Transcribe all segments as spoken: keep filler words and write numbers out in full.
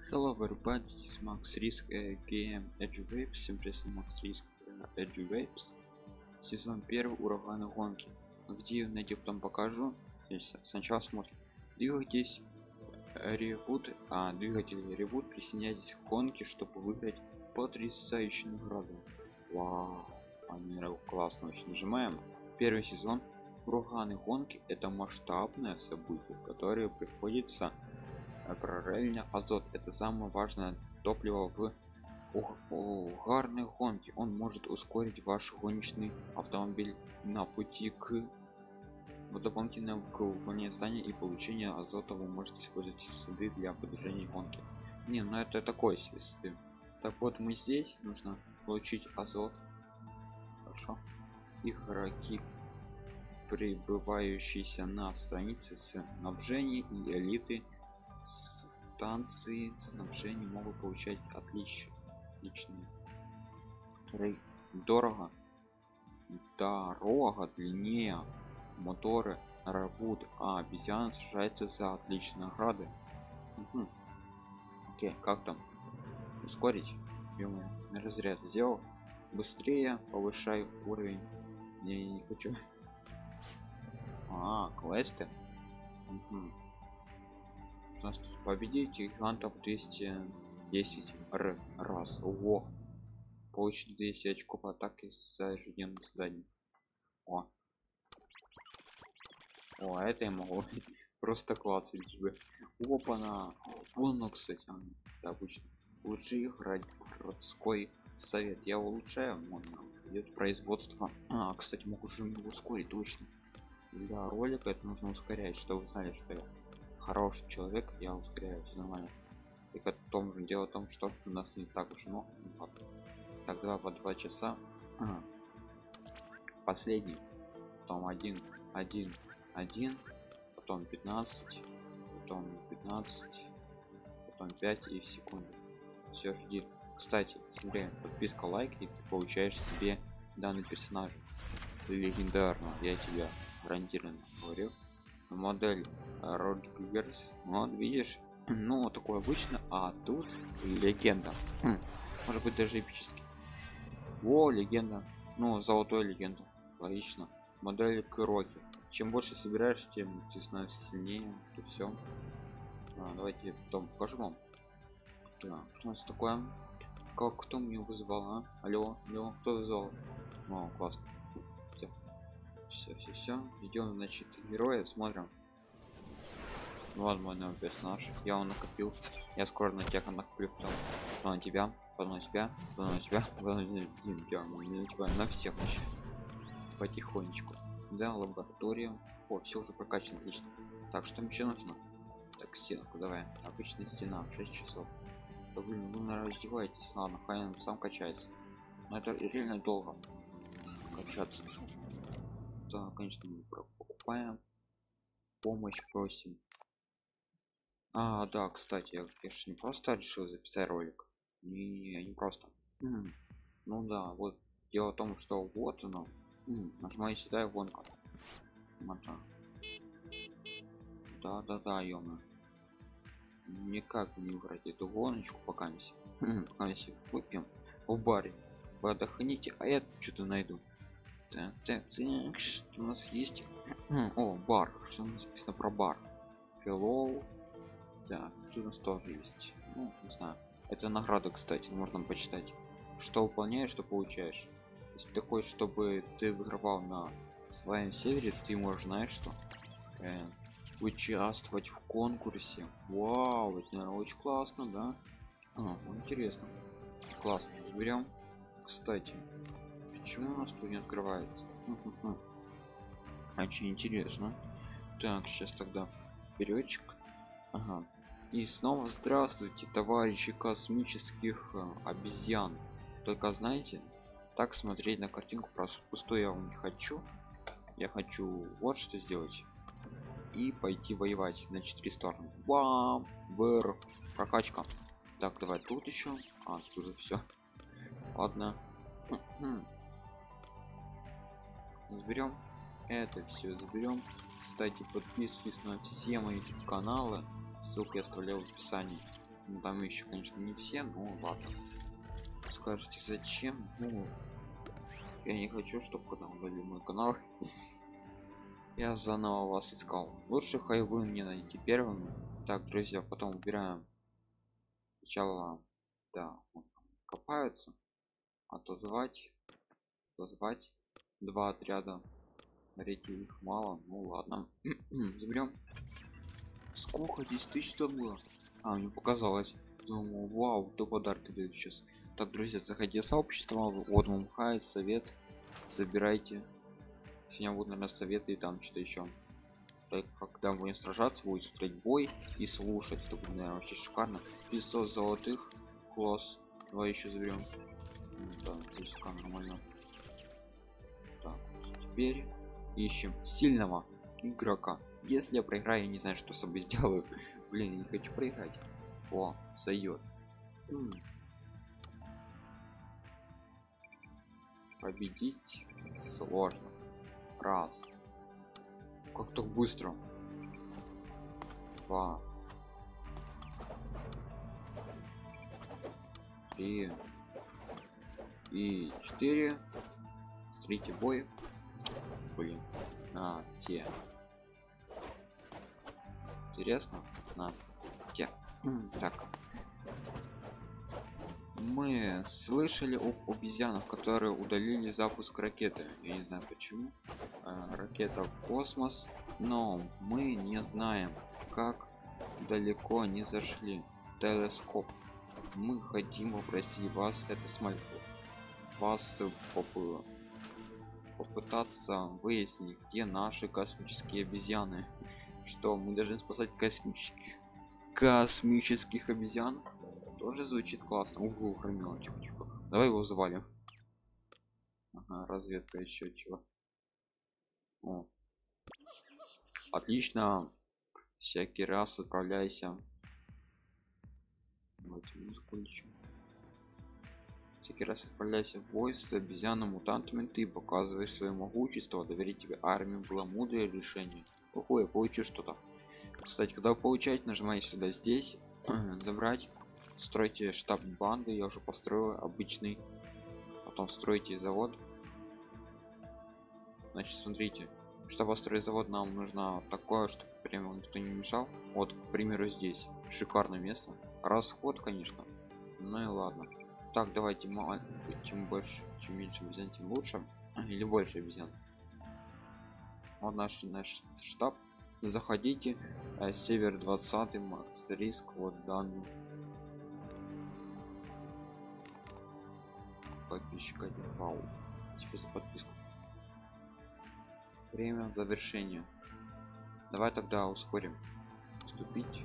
Hello everybody, it's Max Risk uh, Game Edge Waves. Всем привет, Max Risk uh, Edge Waves. Сезон первый, ураганы гонки. Где ее найти, потом покажу. Здесь сначала смотрим. Двигайтесь ревут, а двигатель ревут, присоединяйтесь к гонке, чтобы выиграть потрясающую награду. Вау, они классно очень. Нажимаем. Первый сезон. Ураганы гонки — это масштабное событие, которое приходится параллельно азот. Это самое важное топливо в угарной гонке. Он может ускорить ваш гоночный автомобиль на пути к дополнительному к выполнению здания и получению азота. Вы можете использовать следы для продвижения гонки. Не, ну это такой себе следы. Так вот, мы здесь нужно получить азот. Хорошо. Игроки, прибывающиеся на странице снабжения и элиты станции снабжения, могут получать отлич... отличные Рей... дорого дорога длиннее моторы работают, а обезьяна сражается за отличные награды. Угу. Окей, как там ускорить? Ё-моё, разряд сделал быстрее, повышай уровень. Не, не хочу. А, квесты. Угу. Победите гигантов двести десять р раз. Ого, получить двести очков атаки за ежедневное задание. О, о, это я могу просто клацать тебе. Опа-на. Вон, ну, кстати, это обычно лучше играть городской совет. Я улучшаю, можно идет производство. А, кстати, могу уже ускорить точно. Для ролика это нужно ускорять, чтобы вы знали, что я хороший человек. Я ускоряю, все нормально. И в том же дело в том, что у нас не так уж много. Тогда по два часа. Ага. Последний, потом один, один, один, потом пятнадцать, потом пятнадцать, потом пять и в секунду. Все, жди. Кстати, смотри, подписка, лайк, и ты получаешь себе данный персонаж легендарно. Я тебя гарантированно говорю. Модель Роджерс, вот видишь, ну такой обычно, а тут легенда. Может быть даже эпический. О, легенда, ну золотой легенда, логично. Модель Кроки. Чем больше собираешь, тем ты становишься сильнее. Тут все. А, давайте потом покажу вам. Так, что у нас такое? Как кто мне вызвал? А? Алло, алло, кто вызвал? О, классно. Все, все, все, все. Идем, значит, героя смотрим. Вот мой новый персонаж. Я его накопил. Я скоро на тебя накоплю, потом на тебя, потом на тебя, потом на тебя, потом на тебя, на тебя, на всех вообще. Потихонечку. Да, лаборатория. О, все уже прокачано, отлично. Так, что мне еще нужно? Так, стенку давай. Обычная стена, шесть часов. Да, блин, вы, наверное, раздеваетесь. Ладно, хай он сам качается. Но это реально долго качаться. Да, конечно, мы покупаем. Помощь просим. А, да, кстати, я, я же не просто решил записать ролик. Не, не просто. М-м. Ну да, вот дело в том, что вот оно. М-м. Нажимаю сюда и гонка. Мота. Да, да, да, ё-моё. Никак не играть эту гоночку, пока не пока не выпьем в баре. Вы отдохните, а я что-то найду. Так, так, так, что у нас есть? О, бар. Что у нас написано про бар? Hello. Да, тут у нас тоже есть. Ну, не знаю. Это награда, кстати, можно почитать. Что выполняешь, что получаешь. Если ты хочешь, чтобы ты выигрывал на своем сервере, ты можешь, знаешь, что э, участвовать в конкурсе. Вау, это, наверное, очень классно, да? А, интересно. Классно. Заберем. Кстати, почему у нас тут не открывается? Очень интересно. Так, сейчас тогда впередчик. Ага. И снова здравствуйте, товарищи космических э, обезьян. Только знаете, так смотреть на картинку просто пустую я вам не хочу. Я хочу вот что сделать и пойти воевать на четыре стороны. Бам, бр, прокачка. Так, давай тут еще. А, тут уже все. Ладно. Заберем это все, заберем. Кстати, подписывайтесь на все мои каналы, ссылку я оставляю в описании. Ну, там еще, конечно, не все, но ладно. Скажете, зачем? Ну, я не хочу, чтобы когда удалили мой канал, я заново вас искал. Лучше хай вы мне найти первым. Так, друзья, потом убираем. Сначала, да, вот, копаются, а то звать, то звать два отряда. Смотрите, их мало, ну ладно. Заберем. Сколько десять тысяч там было? А, мне показалось. Думаю, вау, то подарки дают сейчас. Так, друзья, заходите в сообщество, вот вам хай, совет, забирайте. Сегодня будут, наверное, советы и там что-то еще. Так, когда будем сражаться, будет смотреть бой и слушать. Это будет, наверное, вообще шикарно. пятьсот золотых, класс. Давай еще заберем. Да, здесь нормально. Так, теперь ищем сильного игрока. Если я проиграю, я не знаю, что с собой сделаю. Блин, я не хочу проиграть. О, зайдет. Победить сложно. Раз. Как так быстро? Два. Три. И четыре. Смотрите, бой. Блин. На те. Интересно? На те. Так. Мы слышали об обезьянах, которые удалили запуск ракеты. Я не знаю почему. Э, ракета в космос, но мы не знаем, как далеко они зашли. Телескоп. Мы хотим попросить вас это смотреть. Вас поп- попытаться выяснить, где наши космические обезьяны. Что мы должны спасать космических космических обезьян? Тоже звучит классно. Угу, хранила, тихо, тихо. Давай его завалим. Ага, разведка еще чего. О. Отлично. Всякий раз отправляйся. Давайте музыку лечим. Всякий раз отправляйся в бой с обезьянами мутантами, ты показываешь свое могущество. Доверить тебе армии было мудрое решение. Ого, я получу что-то. Кстати, когда вы получаете, нажимаете сюда здесь забрать. Стройте штаб банды, я уже построил обычный. Потом стройте завод. Значит, смотрите, чтобы построить завод, нам нужно такое, чтобы прямо никто не мешал. Вот, к примеру, здесь шикарное место. Расход, конечно, ну и ладно. Так, давайте, чем больше, чем меньше обезьян, тем лучше. Или больше обезьян. Вот наш наш штаб. Заходите. Север двадцатый, макс риск, вот данный. Подписчика, вау. Теперь за подписку. Время завершения. Давай тогда ускорим. Вступить.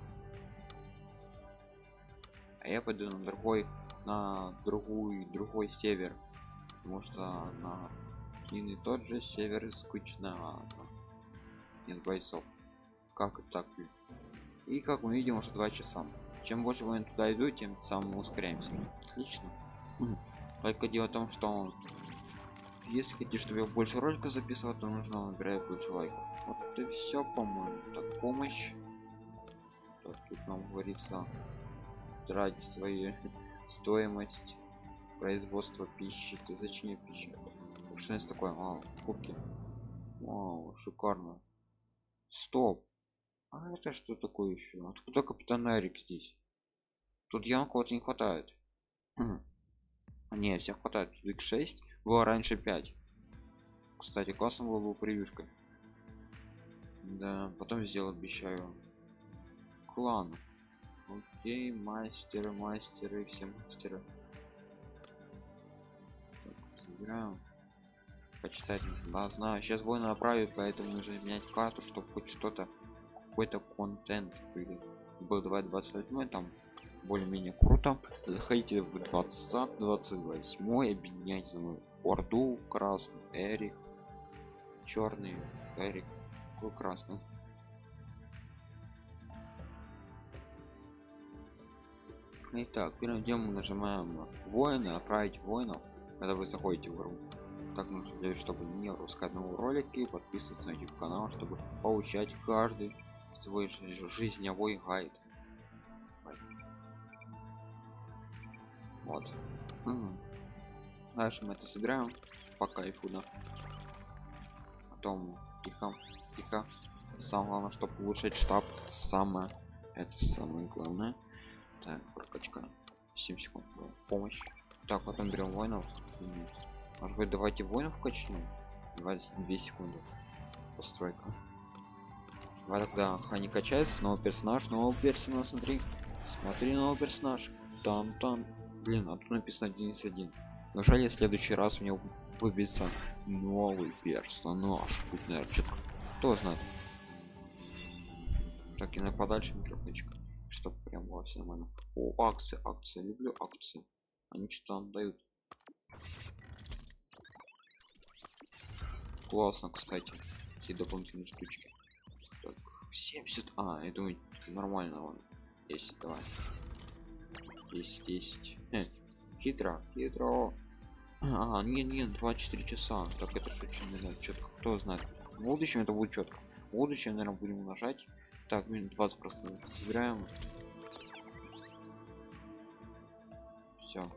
А я пойду на другой, на другой, другой север, потому что на один и тот же север скучно. Нет бойцов. Как это так? И как мы видим, уже два часа. Чем больше мы туда иду, тем самым мы ускоряемся. Отлично. Только дело в том, что если хотите, чтобы я больше роликов записывал, то нужно набирать больше лайков. Вот и все, по-моему. Так, помощь. Так, тут нам говорится тратить свои стоимость производства пищи. Ты зачем пищи? Что есть такое? А, кубки. Вау, шикарно. Стоп. А это что такое еще? Откуда капитан Эрик здесь? Тут явно кого-то не хватает. Не, всех хватает. икс шесть было раньше пять. Кстати, классно было бы превьюшка. Да, потом сделал, обещаю. Клан. Окей, мастеры, мастеры, все мастеры. Так, забираем. Почитать нужно. Да, знаю. Сейчас войну направить, поэтому нужно менять карту, чтобы хоть что-то, какой-то контент были. Был давай двадцать восемь, там более-менее круто. Заходите в двадцать двадцать восемь, объединяйте за мной орду, красный Эрик, черный Эрик, какой красный. Итак, первым делом мы нажимаем воины, отправить воинов, когда вы заходите в игру. Так нужно делать, чтобы не пропускать новые ролики, подписываться на YouTube канал, чтобы получать каждый свой жизневой гайд. Вот. М. Дальше мы это собираем по кайфу, да. Потом тихо, тихо. Самое главное, чтобы улучшить штаб, это самое, это самое главное. Так, прокачка. семь секунд. Помощь. Так, потом берем воинов. М. Может быть, давайте воинов качнем. двадцать две секунды. Постройка. А тогда Хани качается, новый персонаж, новый персонаж, смотри. Смотри, новый персонаж. Там, там. Блин, а тут написано одиннадцать один. Неужели в следующий раз у него выбьется новый персонаж? Тут, наверное, что-то кто знает. Так, и на подальше микрофончик, чтобы прям было все нормально. О, акции, акции, люблю акции. Они что там дают? Классно, кстати, эти дополнительные штучки. Так, семьдесят, а, я думаю, нормально он. Есть, давай. Есть, есть. Э, хитро, хитро. А, не, не, двадцать четыре часа. Так, это что, очень четко. Кто знает? В будущем это будет четко. В будущем, наверное, будем нажать. Так, минут двадцать процентов собираем. Все.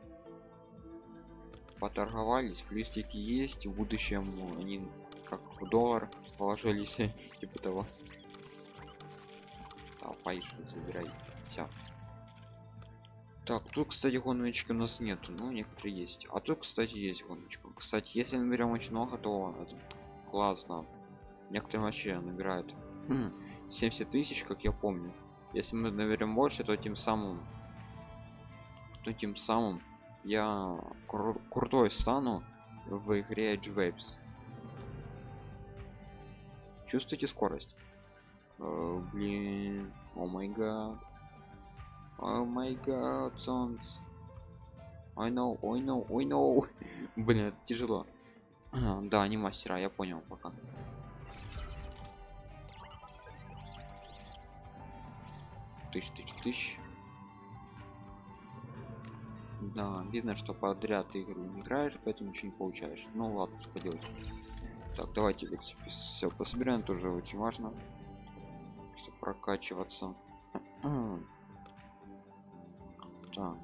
Поторговались, плюсики есть. В будущем ну, они как в доллар положились, типа того. Да, поищи, забирай. Все. Так, тут, кстати, гоночки у нас нету, но некоторые есть. А тут, кстати, есть гоночка. Кстати, если мы берем очень много, то это классно. Некоторые вообще набирают семьдесят тысяч, как я помню. Если мы наберем больше, то тем самым, то тем самым я кру крутой стану в игре Edge. Чувствуете скорость? О, блин, о май гад. О май гад, солнце. I know, I know, I know. Блин, это тяжело. Да, не мастера, я понял пока. Тысяч, тысяч, тысяч. Да, видно, что подряд игру не играешь, поэтому ничего не получаешь. Ну ладно, что поделать. Так, давайте все пособираем, тоже очень важно, чтобы прокачиваться. Так.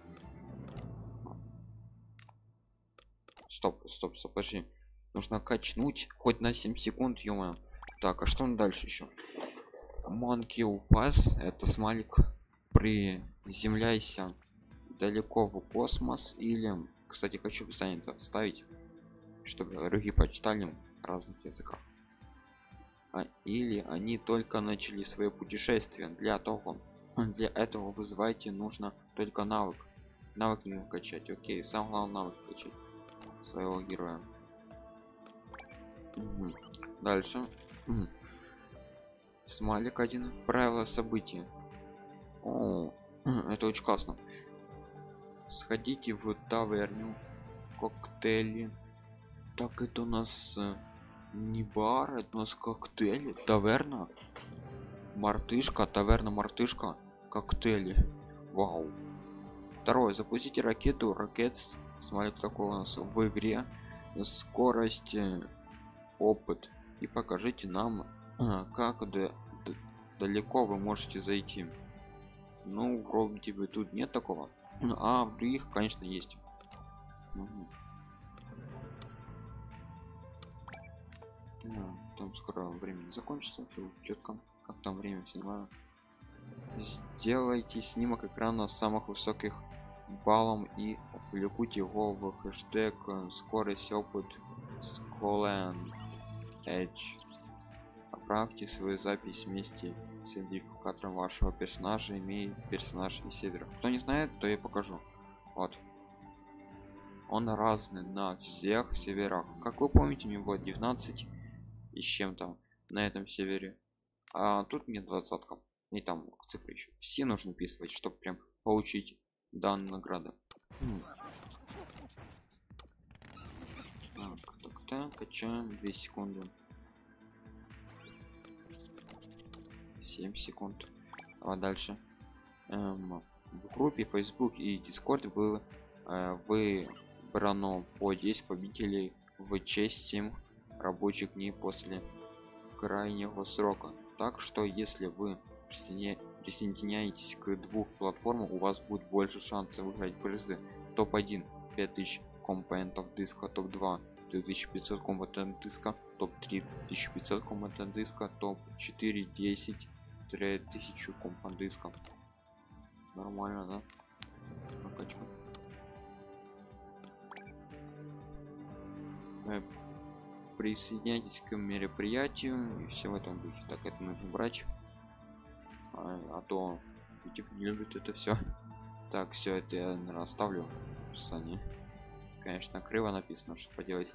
Стоп, стоп, стоп, подожди. Нужно качнуть хоть на семь секунд, ё-моё. Так, а что он дальше еще? Monkey у вас это смайлик. Приземляйся далеко в космос или, кстати, хочу описание вставить, чтобы другие почитали в разных языках. А, или они только начали свое путешествие. Для того, для этого вызывайте нужно только навык. Навык не качать. Окей, сам главный навык качать своего героя. Угу. Дальше. Угу. Смайлик один. Правила события. О, это очень классно. Сходите в таверню, коктейли. Так, это у нас не бар, это у нас коктейли, таверна, мартышка, таверна, мартышка, коктейли. Вау. Второе, запустите ракету, ракет, смайлик такой у нас в игре, скорость, опыт, и покажите нам, как далеко вы можете зайти. Ну, вроде бы тут нет такого, а в других, конечно, есть. Угу. А, там скоро времени закончится, все четко, как там время, все нормально. Сделайте снимок экрана с самых высоких баллом и опубликуйте его в хэштег скорость, опыт, Skull Edge. Отправьте свою запись вместе с идентификатором вашего персонажа, имеет персонаж и сервер. Кто не знает, то я покажу. Вот, он разный на всех серверах. Как вы помните, мне было девятнадцать и с чем-то на этом сервере, а тут мне двадцатка, и там цифры еще все нужно вписывать, чтобы прям получить данные награды. Так, так, так, качаем две секунды. семь секунд. А дальше эм, в группе Facebook и Discord вы э, выбрано по десять победителей в честь семь рабочих дней после крайнего срока. Так что если вы присоединяетесь к двух платформам, у вас будет больше шансов выиграть призы. топ один пять тысяч компонентов диска, топ два две тысячи пятьсот компонентов диска, топ три тысяча пятьсот компонентов диска, топ четыре десять тысячу компонентов диска. Нормально, да? Прокачка. Присоединяйтесь к мероприятию и все в этом духе. Так, это нужно брать, а, а то YouTube не любит это все. Так, все это я, наверное, оставлю в описании. Конечно, криво написано, что поделать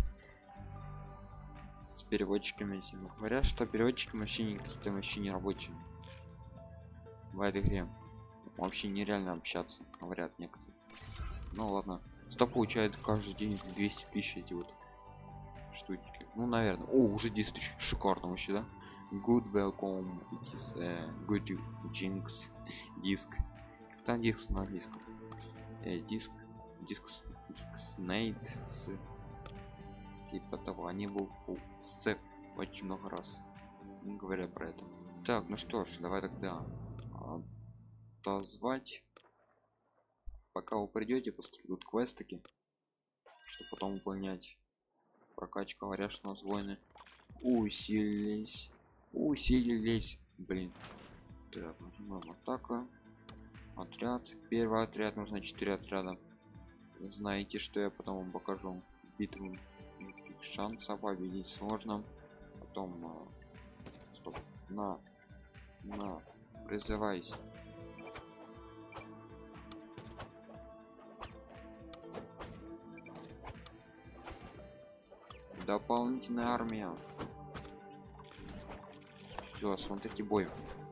с переводчиками этими. Говорят, что переводчики вообще не какие-то вообще не рабочие в этой игре. Вообще нереально общаться, говорят некоторые. Ну ладно, сто получает каждый день двести тысяч эти вот штучки. Ну, наверное. О, уже десять тысяч. Шикарно вообще, да? Good welcome. It is uh, good jinx. Диск. Как там диск на английском? Э, диск. Диск. Снейт. Типа того. Они был с очень много раз. Говоря про это. Так, ну что ж, давай тогда а, звать. Пока вы придете, после идут квестики, чтобы потом выполнять. Прокачка, говорят, что у нас воины усилились. Усилились. Блин. Так, нажимаем атака. Отряд. Первый отряд, нужно четыре отряда. Знаете, что я потом вам покажу. Битву. Никаких шансов победить сложно. Потом а... стоп. На. На. Призывайся. Дополнительная армия. Все, смотрите бой.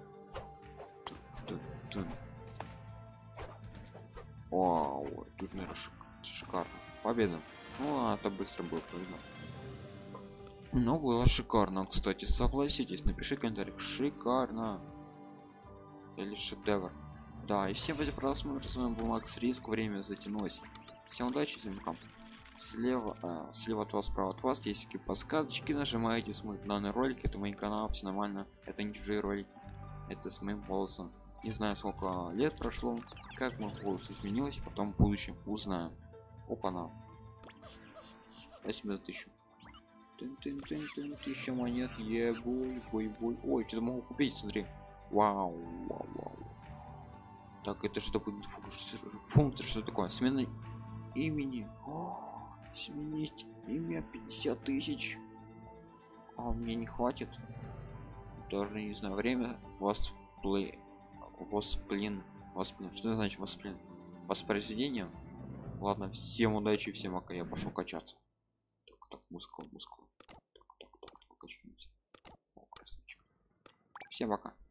Вау, тут, наверное, шик шикарно. Победа. Ну, это быстро было, правильно. Но было шикарно, кстати, согласитесь, напиши комментарий. Шикарно. Или шедевр. Да, и всем спасибо за просмотр. С вами был Макс Риск. Время затянулось. Всем удачи, всем пока. Слева, а, слева от вас, справа от вас есть какие подсказочки, нажимаете, смотрите данный ролик, это мой канал, все нормально, это не чужие ролики, это с моим голосом. Не знаю, сколько лет прошло, как мой голос изменилось, потом в будущем узнаем. Опа-на. Спасибо за тысячу. Тын-тын-тын-тын, тысяча монет, ебой, бой, бой. Ой, что-то могу купить, смотри. Вау, вау, вау. Так, это что будет функция, что такое? Смена имени. О, сменить имя пятьдесят тысяч. А мне не хватит. Даже не знаю. Время восплей. Восплин. Восплин. Что это значит восплин? Воспроизведение. Ладно, всем удачи, всем пока. Я пошел качаться. Так, так, мускул, мускул. Так, так, так, покачнемся. О, красавчик. Всем пока.